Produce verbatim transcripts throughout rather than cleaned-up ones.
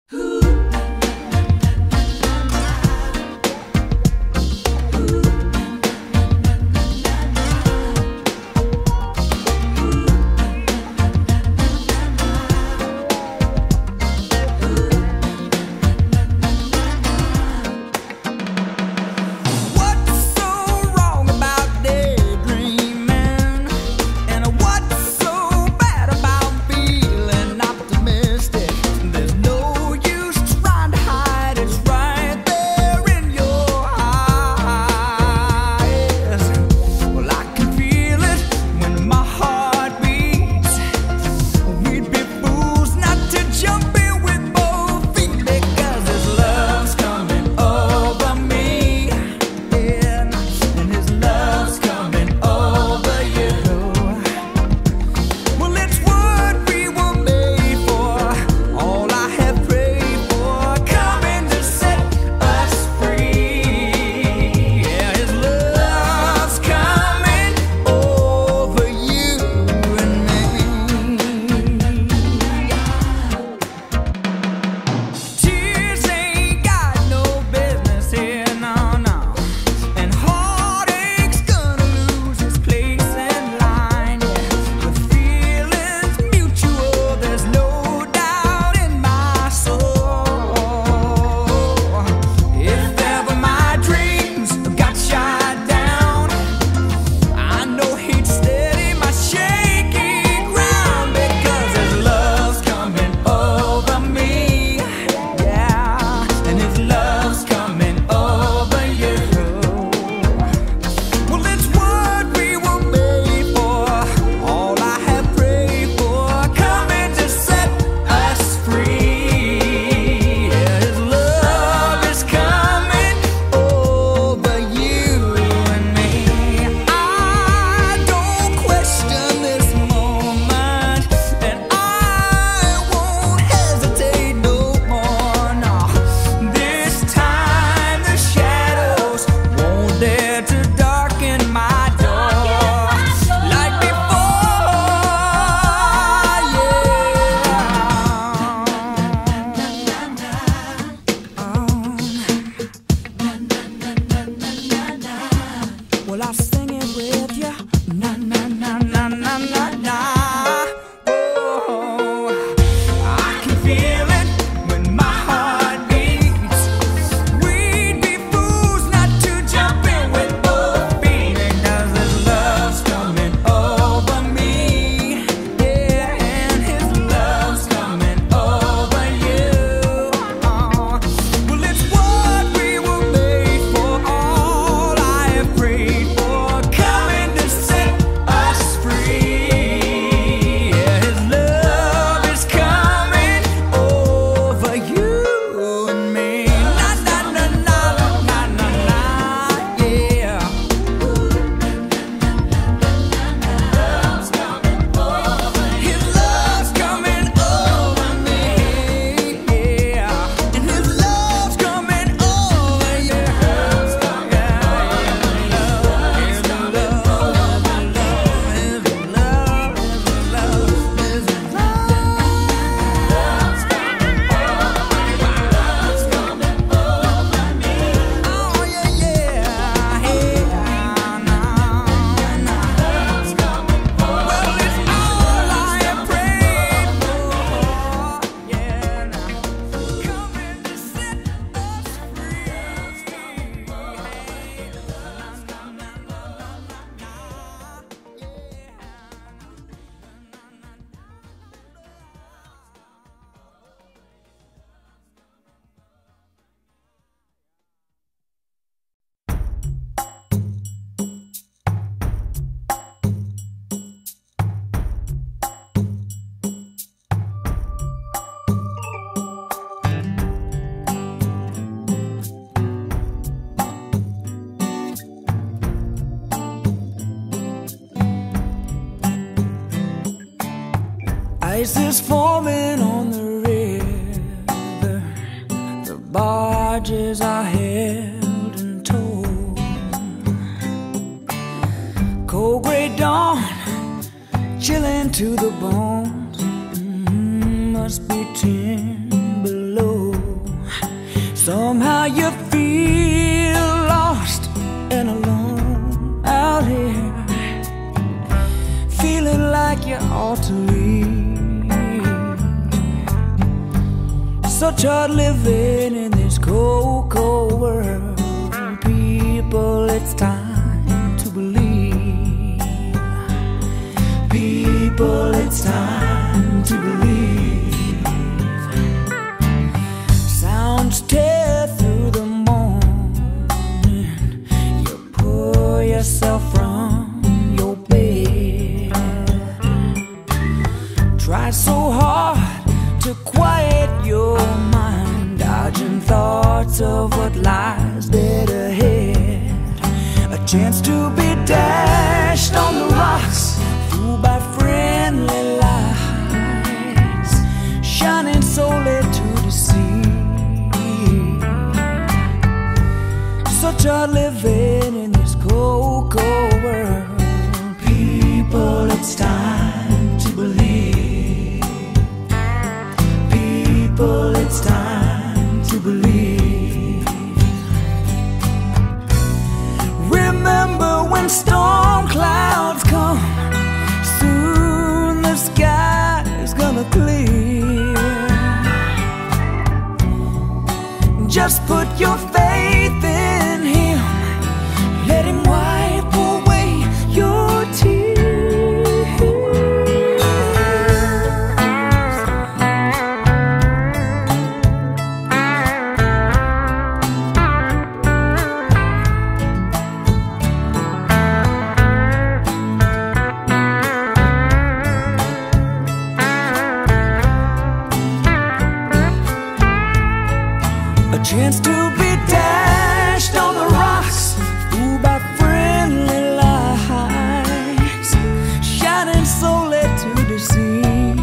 Ice is forming on the river, the barges are held in tow. Cold grey dawn, chilling to the bones, mm, must be ten below. you feel lost and alone out here, feeling like you ought to leave. Such hard living in this cold, cold world. People, it's time to believe. People, it's time to believe. Sounds tear through the morning. You pull yourself from your bed. Try so hard to quiet your mind, dodging thoughts of what lies dead ahead. A chance to be dashed on the rocks, fooled by friendly lights, shining solely to deceive. Such hard living in this cold, cold world. People, it's time to believe. People, it's time to believe. Remember when storm clouds come, soon the sky is gonna clear. Just put your faith in Him, let Him wipe away your tears. Chance to be dashed on the rocks, fooled by friendly lights, shining solely to deceive.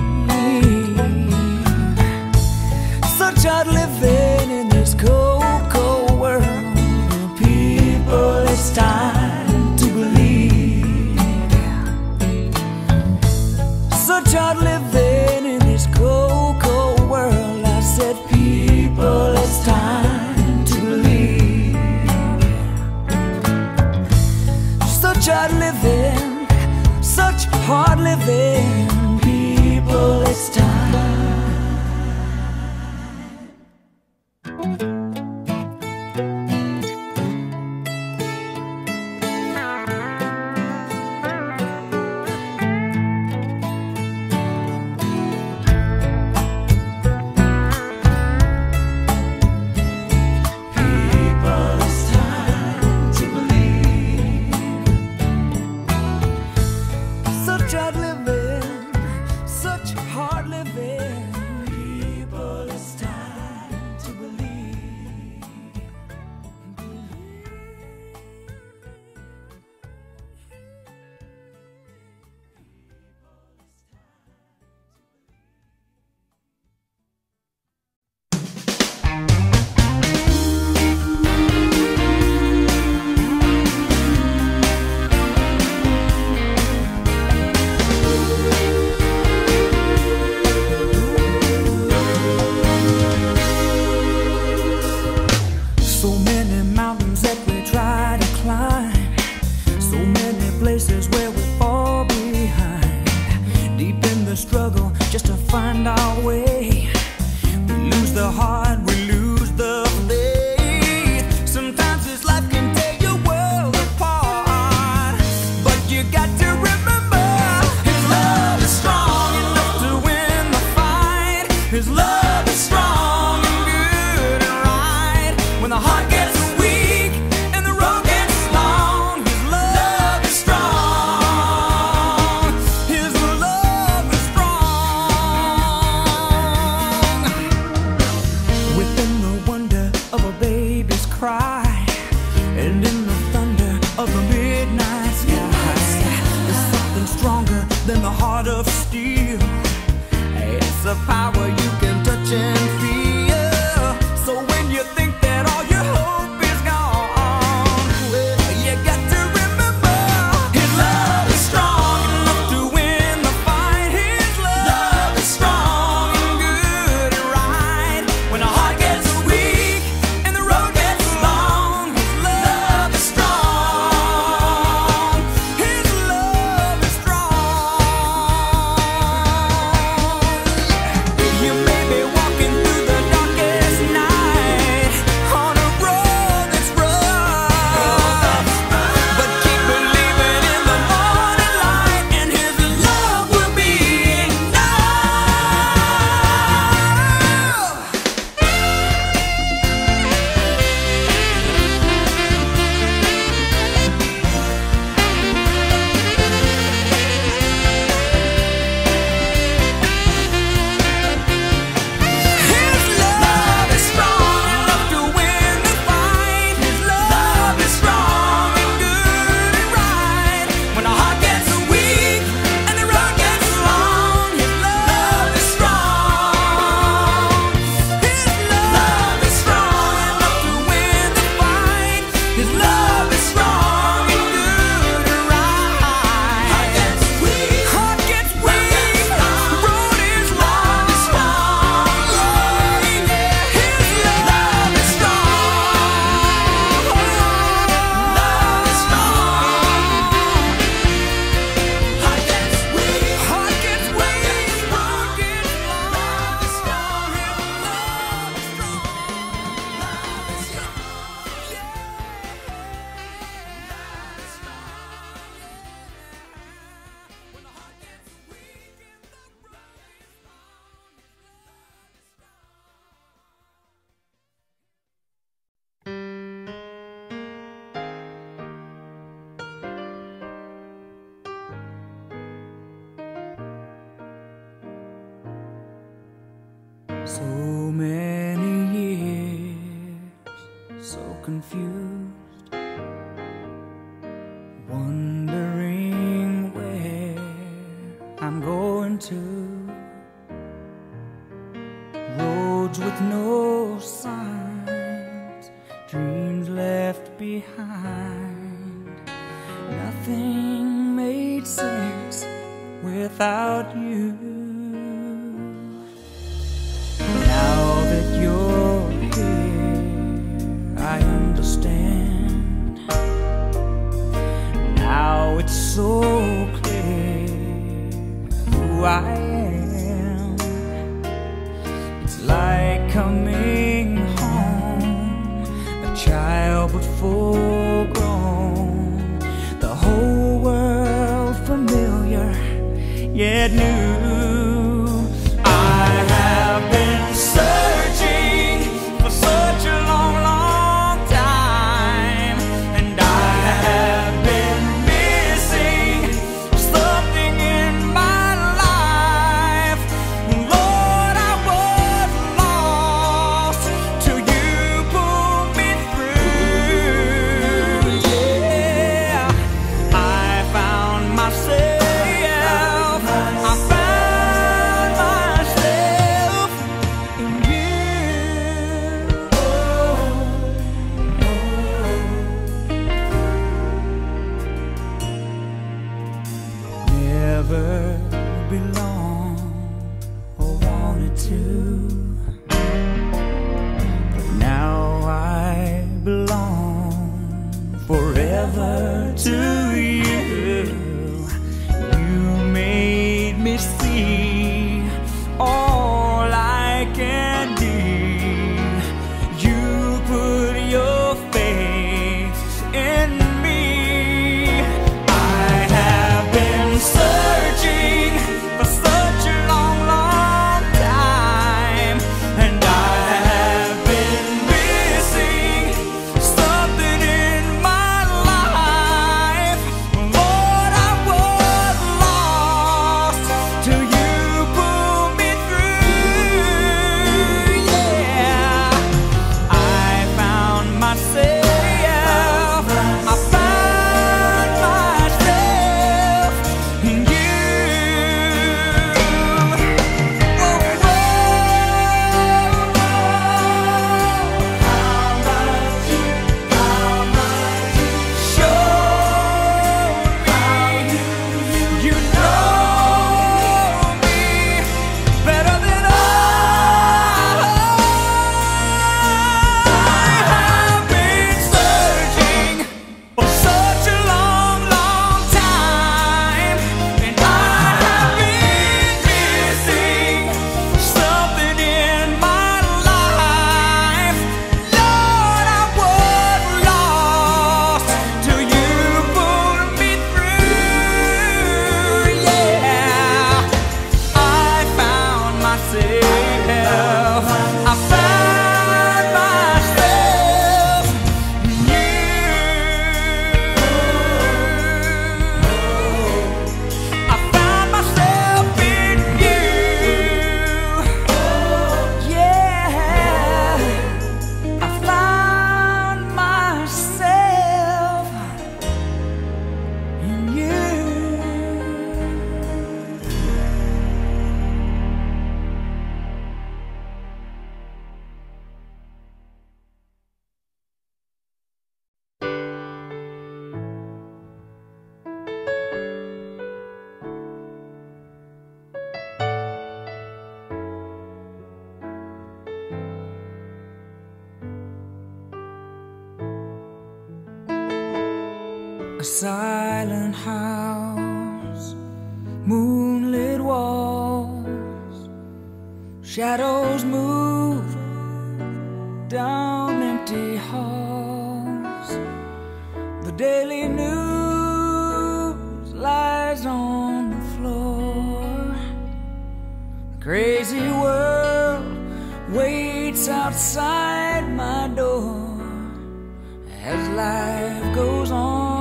Such hard living in this cold, cold world. People, it's time to believe. Such hard living in this cold, cold world. I said, people, it's time to believe. Such hard living, such hard living. People, it's time. Such hard living, such hard living. People, it's time to believe. So many mountains that we try to climb, so many places where we fall behind. Deep in the struggle just to find our way, we lose the heart, we lose the faith. Sometimes this life can tear your world apart, but you got to remember His love is strong enough to win the fight. His love is strong and good and right. When the heart gets weak and the road gets long, His love is strong. His love is strong. Within the wonder of a baby's cry, and in the thunder of the midnight sky, there's something stronger than the heart of steel. It's a power you can touch and feel. So when you think that all your hope is gone, well, you got to remember His love is strong enough to win the fight. His love is strong and good and right. When the heart gets weak and the road gets So many years, so confused, wondering where I'm going to. Roads with no signs, dreams left behind. Nothing made sense without you. Now that you're here, I understand. Now it's so clear who I am. It's like coming home, a child but full grown. The whole world familiar, yet new. I have been searching for such a long, long time, and I have been missing something in my life. Lord, I was lost till you pulled me through. Yeah, I found myself. Never belonged or wanted to, but now I belong forever to you. You made me see all I can be. You put your faith in me. Searching for such a long, long time, and I have been missing something in my life. Lord, I was lost till you pulled me through. Yeah, I found myself. I found myself in you. A silent house, moonlit walls, shadows move down empty halls. The daily news lies on the floor. The crazy world waits outside my door as life goes on.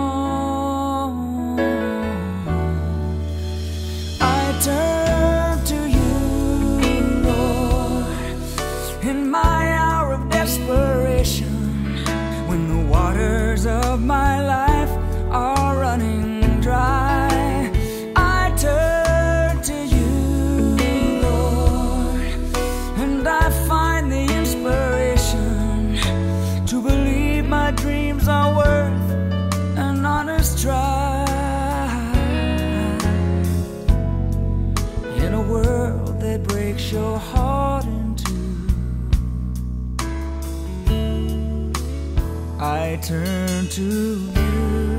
Turn to you, Lord, my hour of desperation, when the waters of my life are running dry, I turn to you, Lord, and I find the inspiration to believe my dreams are worth an honest try. In a world that breaks your heart in two, I turn to you.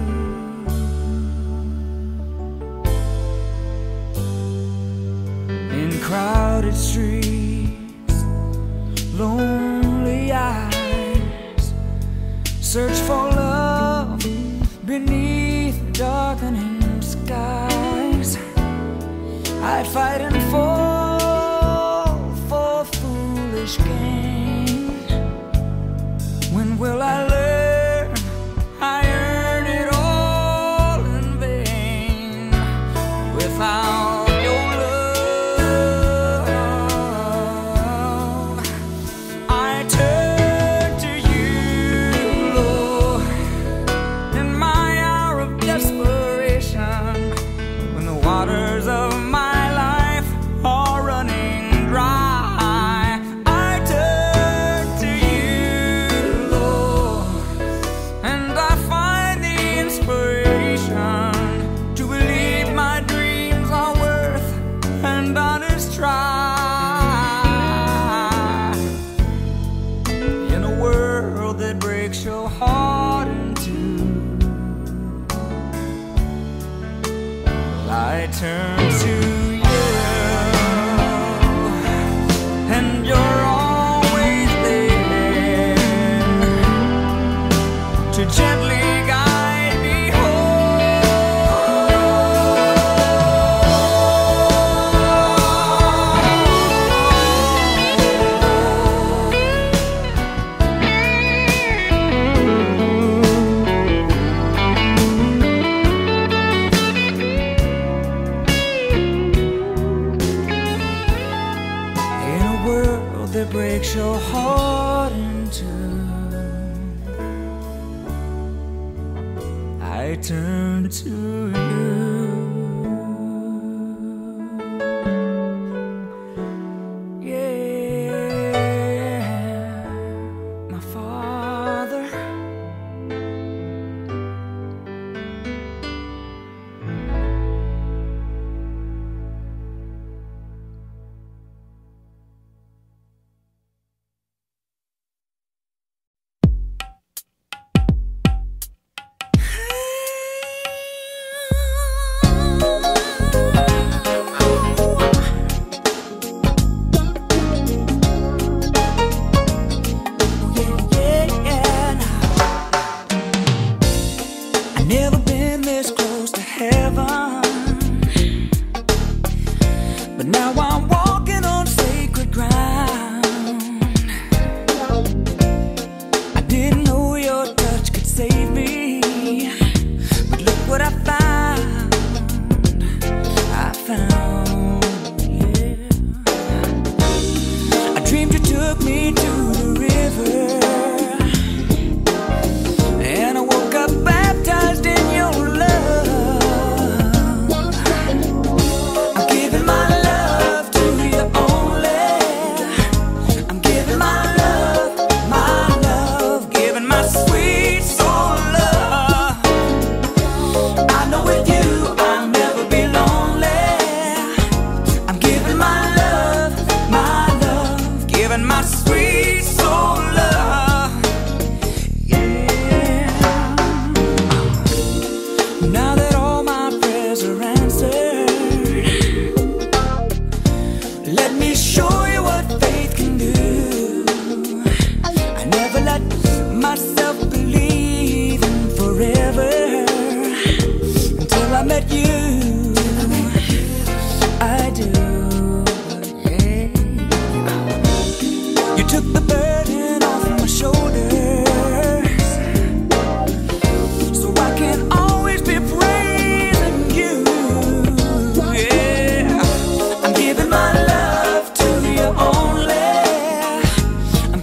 In crowded streets, lonely eyes search for love beneath darkening skies. I fight and fall for foolish gain. When will I learn I earn it all in vain? Without your love, I turn to you, Lord, in my hour of desperation, when the waters of my life are running dry. I turn to you, Lord, and I find the inspiration to believe my dreams are worth an honest try. In a world that breaks your heart in two, I turn to you, and you're always there to gently guide me that breaks your heart in two. I turn to you. Yeah, my Father. Never been this close to heaven, but now I'm walking on sacred ground. I didn't know your touch could save me, but look what I found. I found, yeah. I dreamed you took me to the river, and I woke up baptized in your love. I'm giving my love to you only. I'm giving my love, my love, giving my sweet soul love. I know with you I'll never be lonely. I'm giving my love, my love, giving my sweet soul love. Yeah. Now that all my prayers are answered, let me show you what faith can do. I never let myself believe in forever until I met you. I do, yeah. You took the burden off my shoulders, so I can always be praising you. Yeah, I'm giving my love to you only. I'm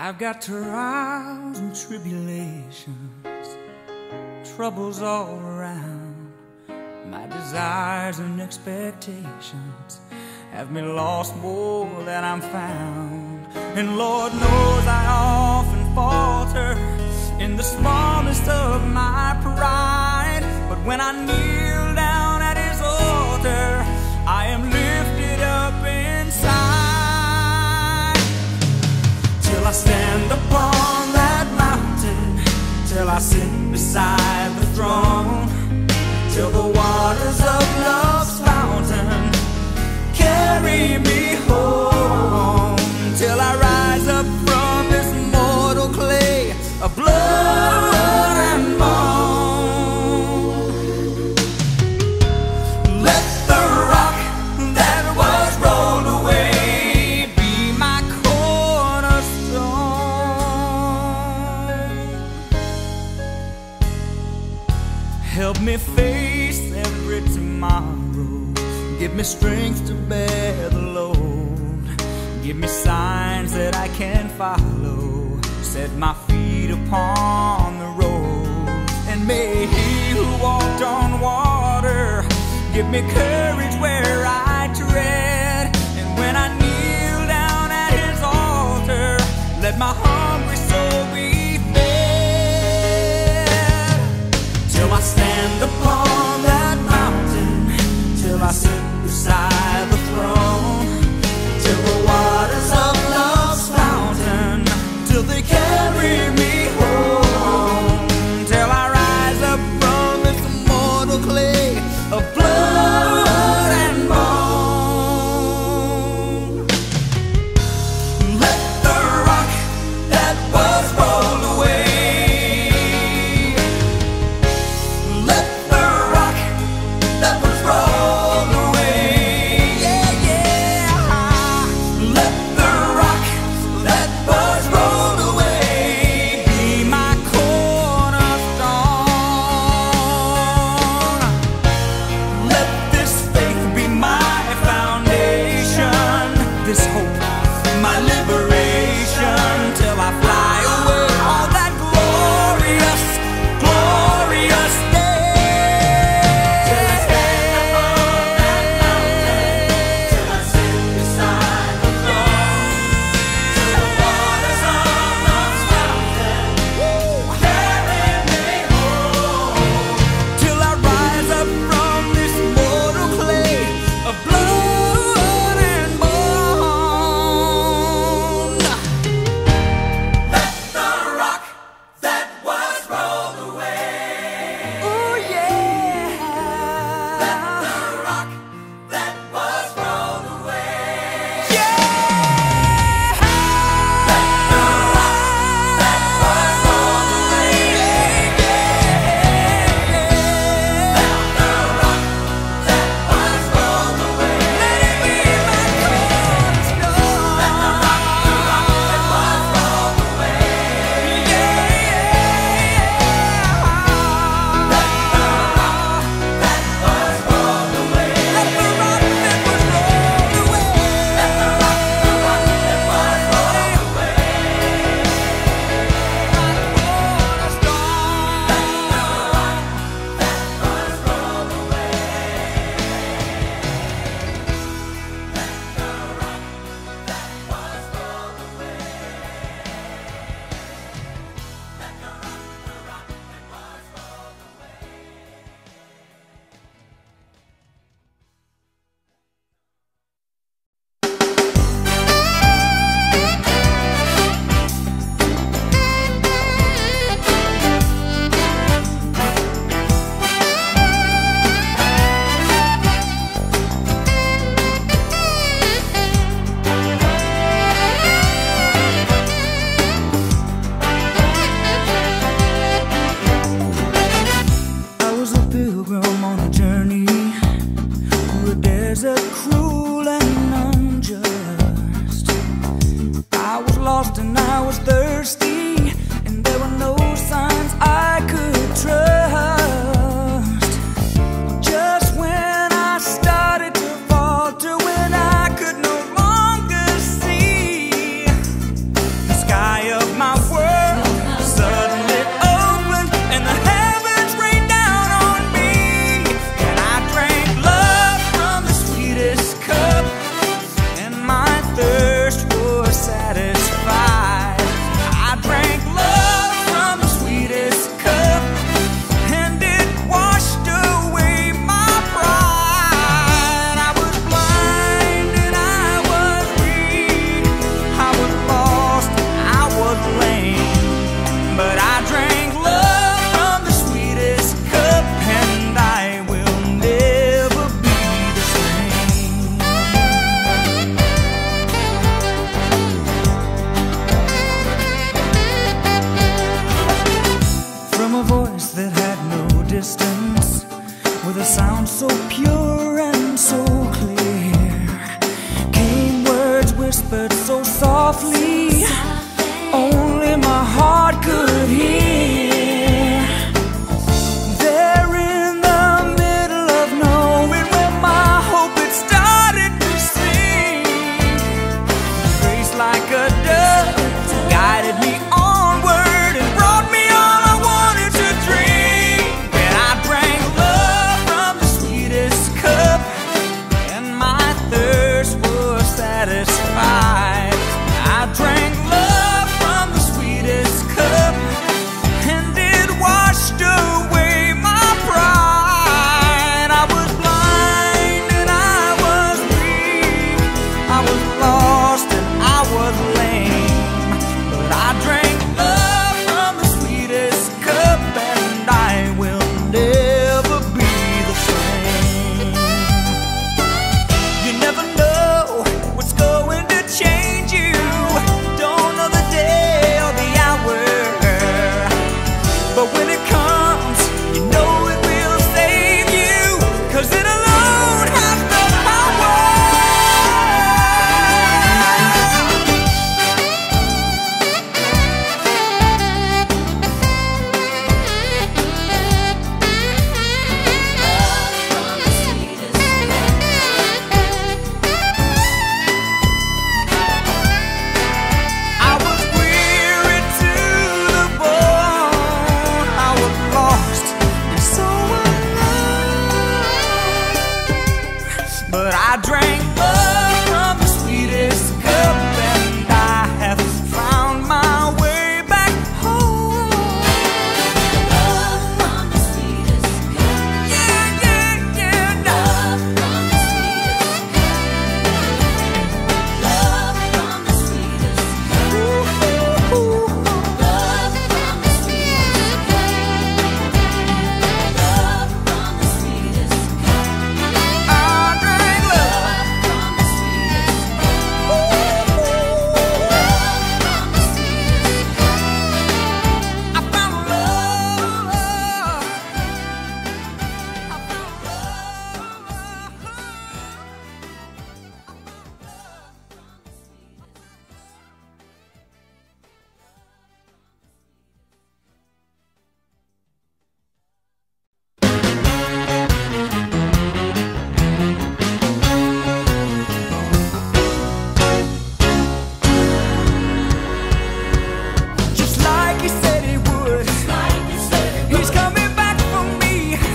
I've got trials and tribulations, troubles all around. My desires and expectations have me lost more than I'm found. And Lord knows I often falter in the smallest of my pride. But when I kneel down at His altar, I am lifted up inside. Till I stand upon that mountain, till I sit beside the throne, till the waters of love's fountain carry me home, till I rise up from this mortal clay of blood and bone. Let the rock that was rolled away be my cornerstone. Help me face every tomorrow, give me strength to bear the load, give me signs that I can follow, set my feet upon the road. And may He who walked on water give me courage where I tread. And when I kneel down at His altar, let my hungry soul be fed. Till I stand upon that mountain, till I sit beside the throne, till the waters of love's fountain, till they carry me home, till I rise up from this mortal clay of blood and bone. Let the rock a voice that had no distance, with a sound so pure and so clear, came words whispered so softly, only my heart could hear. There in the middle of nowhere, where my hope had started to sink, grace like a dove guided me onward and brought me all I wanted to drink. And I drank love from the sweetest cup, and my thirst was satisfied. I drank love from the sweetest cup, and it washed away my pride. I was blind and I was weak, I was lost and I was lame, but I drank love from the sweetest cup, and I will never be the same. You never know what's going to change you, don't know the day or the hour, but when it comes, you know it will save you, 'cause it alone has the power. I was weary to the bone, I was lost and so alone, but I drank love from the sweetest cup, and I have found my way back home. Love from the sweetest cup, yeah, yeah, yeah. Love from the sweetest cup, love from the sweetest cup, love from the sweetest cup, love from the sweetest cup. I drank love from the sweetest cup, love from the sweetest cup. I found love, I found just like he said he would. He's coming back for me.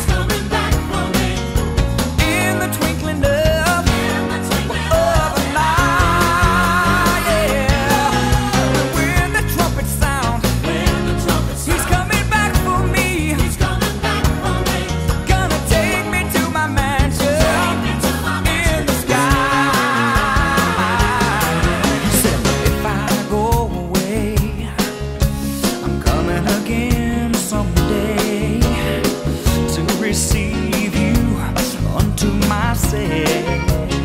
In the twinkling of of an eye, yeah. When the trumpets sound, he's coming back for me. Gonna take me to my mansion in the sky. He said, if I go away, I'm coming again someday to receive you unto myself.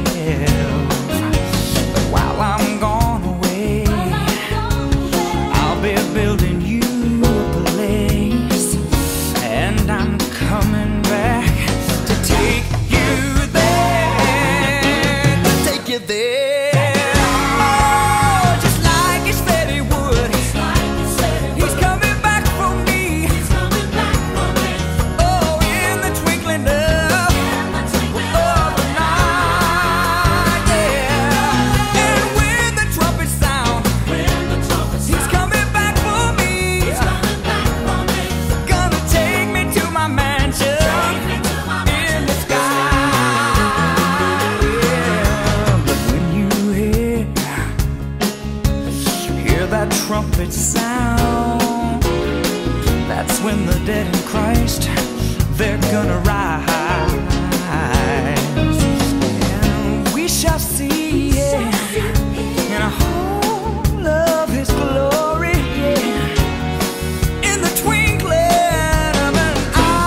But while I'm gone away, I'll be building you a place, and I'm coming back to take you there, to take you there. Oh, just like he said he would. He's coming back for me. Oh, in the twinkling of of an eye, yeah. And when the trumpets sound, he's coming back for me. Gonna take me to my mansion in the sky. Yeah. But when you hear hear that trumpet sound, that's when the dead in Christ, they're gonna rise, and we shall see, yeah, in a whole of his glory, yeah, in the twinkling of an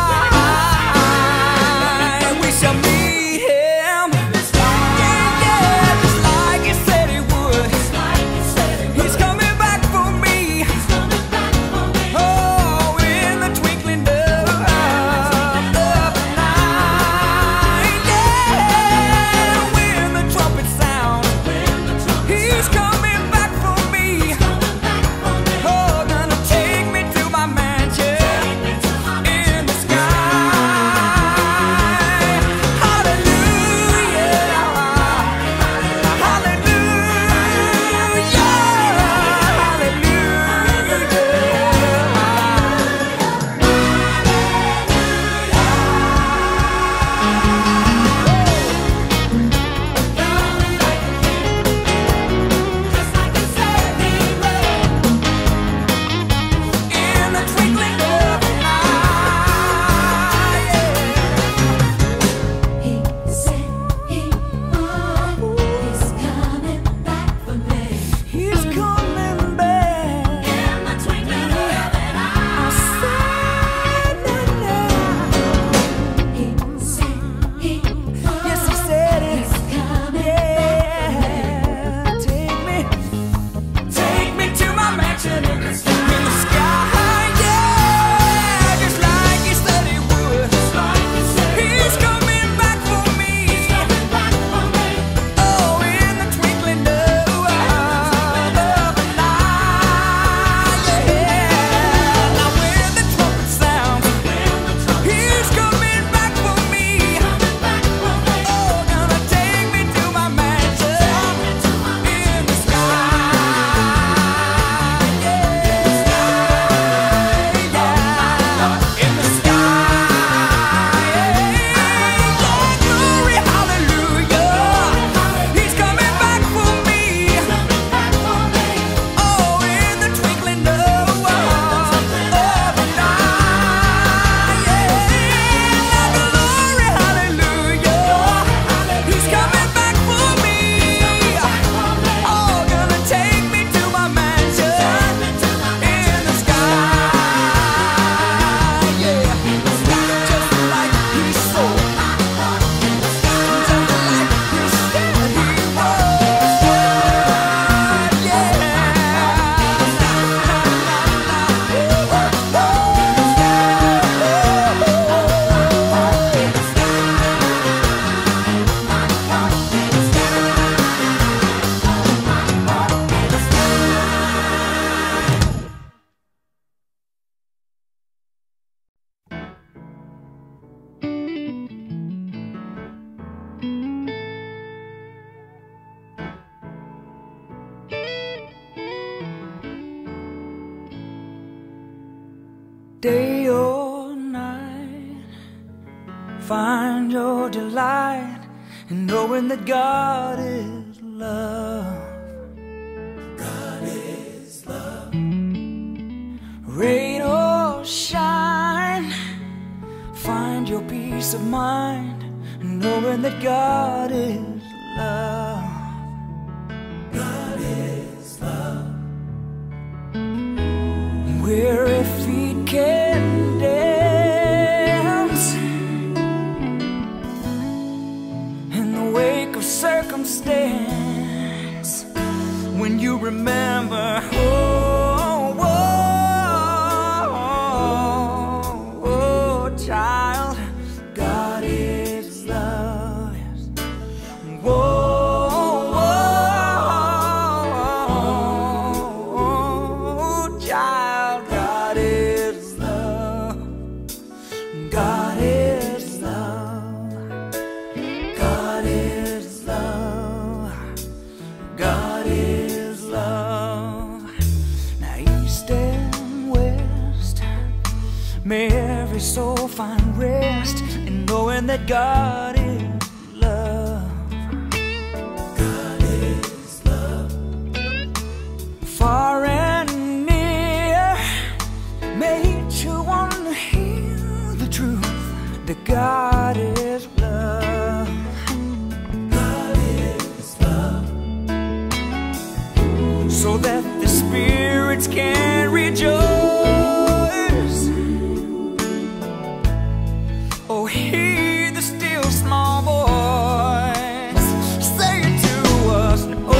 eye, we shall meet him, yeah, yeah, just like he said he would. He's coming back for me. Oh, in the twinkling day or night. Find your delight in knowing that God is love. God is love. Rain or shine, find your peace of mind knowing that God is love. God is love. Weary feet can dance in the wake of circumstance when you remember, oh, oh, oh, child, God is love. Yes. Whoa. May every soul find rest in knowing that God is love. God is love. Far and near, may each one hear the truth that God is love. God is love. So that the spirits can rejoice. Oh, hear the still small voice saying to us, oh,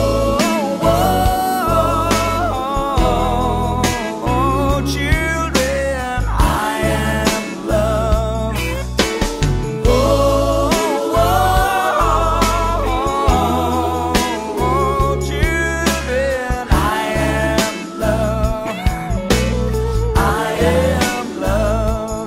oh, oh, children, I am love. Oh, oh, oh, children, I am love. I am love.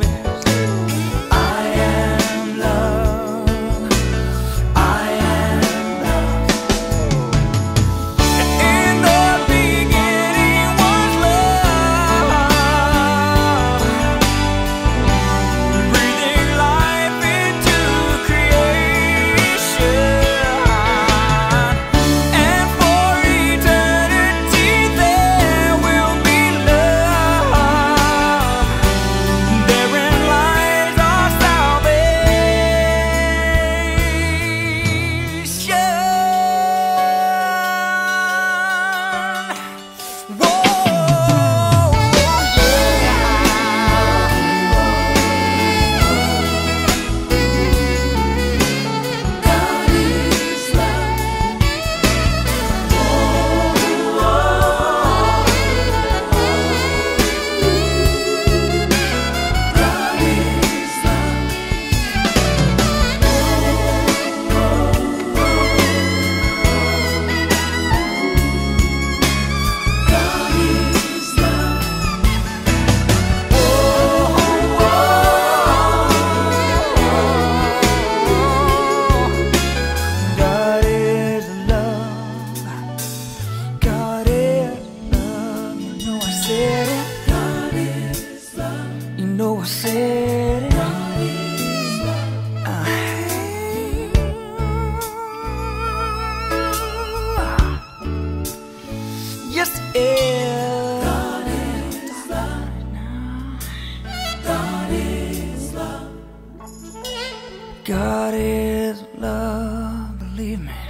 You know I said it. God is love. Yes, it is. God is love. God is love. God is love. Believe me.